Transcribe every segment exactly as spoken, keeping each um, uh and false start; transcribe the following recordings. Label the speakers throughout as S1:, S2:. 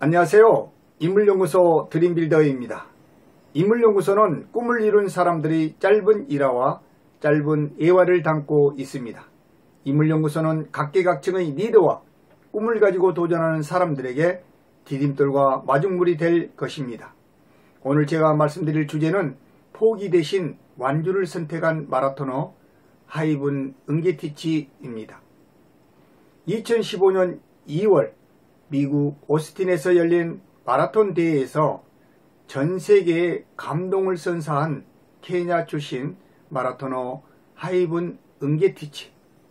S1: 안녕하세요. 인물연구소 드림빌더입니다. 인물연구소는 꿈을 이룬 사람들의 짧은 일화와 짧은 예화를 담고 있습니다. 인물연구소는 각계각층의 리더와 꿈을 가지고 도전하는 사람들에게 디딤돌과 마중물이 될 것입니다. 오늘 제가 말씀드릴 주제는 포기 대신 완주를 선택한 마라토너 하이븐 은게티치입니다. 이천십오 년 이월 미국 오스틴에서 열린 마라톤 대회에서 전 세계에 감동을 선사한 케냐 출신 마라토너 하이븐 은게티치.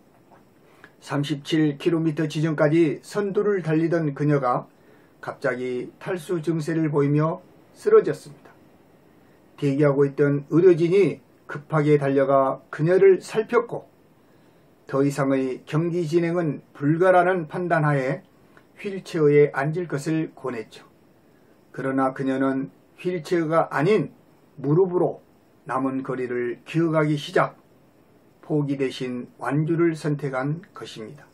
S1: 삼십칠 킬로미터 지점까지 선두를 달리던 그녀가 갑자기 탈수 증세를 보이며 쓰러졌습니다. 대기하고 있던 의료진이 급하게 달려가 그녀를 살폈고 더 이상의 경기 진행은 불가라는 판단하에 휠체어에 앉을 것을 권했죠. 그러나 그녀는 휠체어가 아닌 무릎으로 남은 거리를 기어가기 시작, 포기 대신 완주를 선택한 것입니다.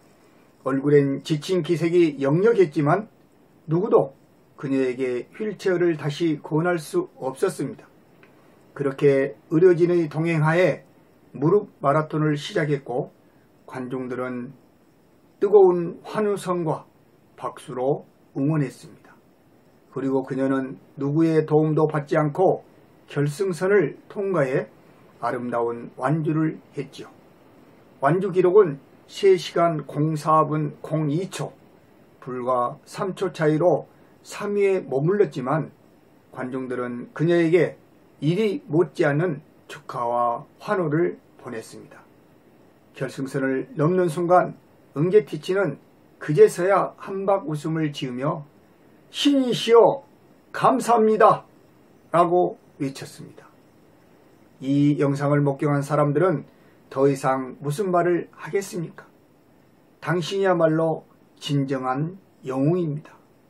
S1: 얼굴엔 지친 기색이 역력했지만 누구도 그녀에게 휠체어를 다시 권할 수 없었습니다. 그렇게 의료진의 동행하에 무릎 마라톤을 시작했고 관중들은 뜨거운 환호성과 박수로 응원했습니다. 그리고 그녀는 누구의 도움도 받지 않고 결승선을 통과해 아름다운 완주를 했지요. 완주 기록은 세 시간 공사 분 공이 초, 불과 삼 초 차이로 삼 위에 머물렀지만 관중들은 그녀에게 이리 못지않은 축하와 환호를 보냈습니다. 결승선을 넘는 순간 은게티치는 그제서야 한박 웃음을 지으며 신이시여 감사합니다 라고 외쳤습니다. 이 영상을 목격한 사람들은 더 이상 무슨 말을 하겠습니까? 당신이야말로 진정한 영웅입니다.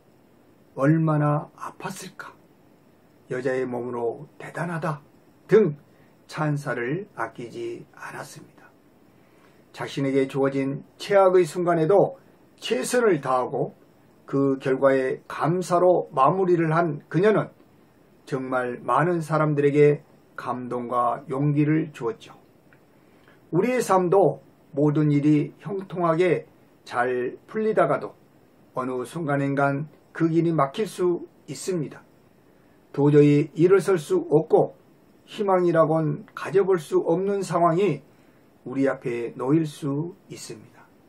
S1: 얼마나 아팠을까? 여자의 몸으로 대단하다 등 찬사를 아끼지 않았습니다. 자신에게 주어진 최악의 순간에도 최선을 다하고 그 결과에 감사로 마무리를 한 그녀는 정말 많은 사람들에게 감동과 용기를 주었죠. 우리의 삶도 모든 일이 형통하게 잘 풀리다가도 어느 순간엔간 그 길이 막힐 수 있습니다. 도저히 일어설 수 없고 희망이라곤 가져볼 수 없는 상황이 우리 앞에 놓일 수 있습니다.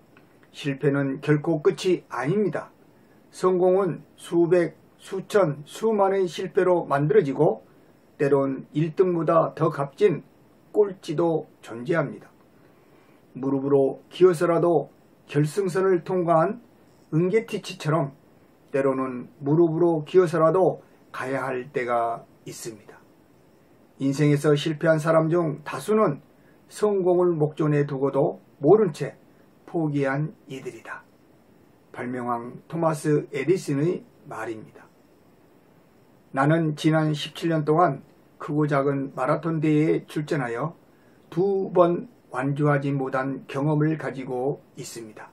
S1: 실패는 결코 끝이 아닙니다. 성공은 수백, 수천, 수만의 실패로 만들어지고 때론 일 등보다 더 값진 꼴찌도 존재합니다. 무릎으로 기어서라도 결승선을 통과한 은게티치처럼 때로는 무릎으로 기어서라도 가야 할 때가 있습니다. 인생에서 실패한 사람 중 다수는 성공을 목전에 두고도 모른 채 포기한 이들이다. 발명왕 토마스 에디슨의 말입니다. 나는 지난 십칠 년 동안 크고 작은 마라톤 대회에 출전하여 두 번 완주하지 못한 경험을 가지고 있습니다.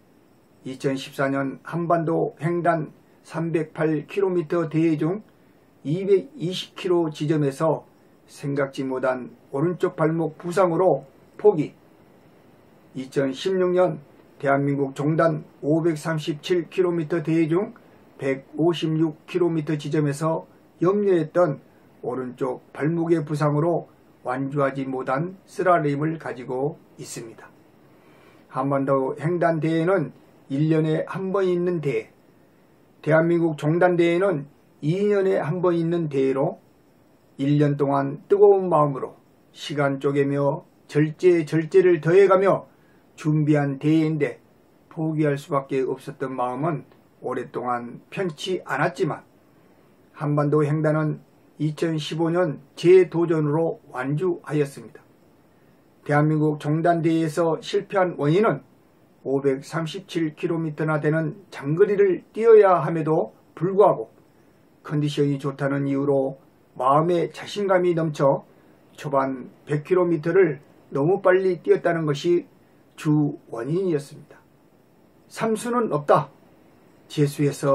S1: 이천십사 년 한반도 횡단 삼백팔 킬로미터 대회 중 이백이십 킬로미터 지점에서 생각지 못한 오른쪽 발목 부상으로 포기. 이천십육 년 대한민국 종단 오백삼십칠 킬로미터 대회 중 백오십육 킬로미터 지점에서 염려했던 오른쪽 발목의 부상으로 완주하지 못한 쓰라림을 가지고 있습니다. 한반도 횡단 대회는 일 년에 한 번 있는 대회, 대한민국 종단 대회는 이 년에 한 번 있는 대회로 일 년 동안 뜨거운 마음으로 시간 쪼개며 절제 절제를 더해가며 준비한 대회인데 포기할 수밖에 없었던 마음은 오랫동안 편치 않았지만 한반도 횡단은 이천십오 년 재도전으로 완주하였습니다. 대한민국 종단대회에서 실패한 원인은 오백삼십칠 킬로미터나 되는 장거리를 뛰어야 함에도 불구하고 컨디션이 좋다는 이유로 마음에 자신감이 넘쳐 초반 백 킬로미터를 너무 빨리 뛰었다는 것이 주 원인이었습니다. 삼수는 없다. 재수해서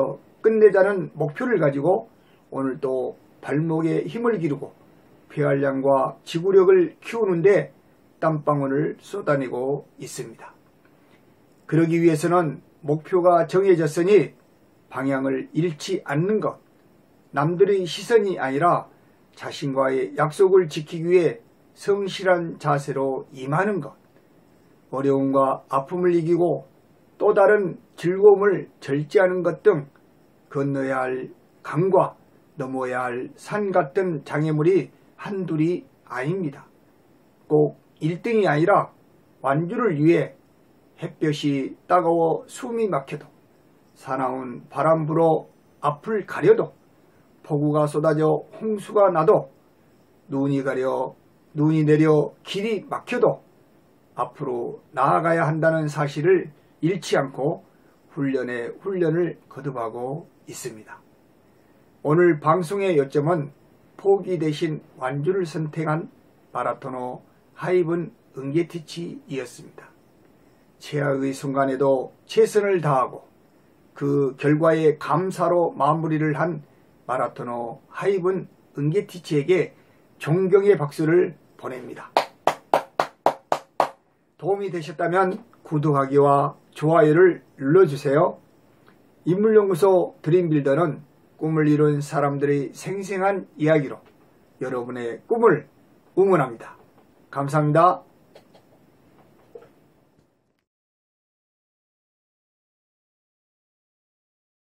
S1: 끝내자는 목표를 가지고 오늘도 발목에 힘을 기르고 폐활량과 지구력을 키우는데 땀방울을 쏟아내고 있습니다. 그러기 위해서는 목표가 정해졌으니 방향을 잃지 않는 것, 남들의 시선이 아니라 자신과의 약속을 지키기 위해 성실한 자세로 임하는 것, 어려움과 아픔을 이기고 또 다른 즐거움을 절제하는 것 등 건너야 할 강과 넘어야 할 산 같은 장애물이 한둘이 아닙니다. 꼭 일 등이 아니라 완주를 위해 햇볕이 따가워 숨이 막혀도 사나운 바람 불어 앞을 가려도 폭우가 쏟아져 홍수가 나도 눈이 가려 눈이 내려 길이 막혀도 앞으로 나아가야 한다는 사실을 잃지 않고 훈련에 훈련을 거듭하고 있습니다. 오늘 방송의 요점은 포기 대신 완주를 선택한 마라토너 하이븐 은게티치이었습니다. 최악의 순간에도 최선을 다하고 그 결과에 감사로 마무리를 한 마라토너 하이븐 은게티치에게 존경의 박수를 보냅니다. 도움이 되셨다면 구독하기와 좋아요를 눌러주세요. 인물연구소 드림빌더는 꿈을 이룬 사람들의 생생한 이야기로 여러분의 꿈을 응원합니다. 감사합니다.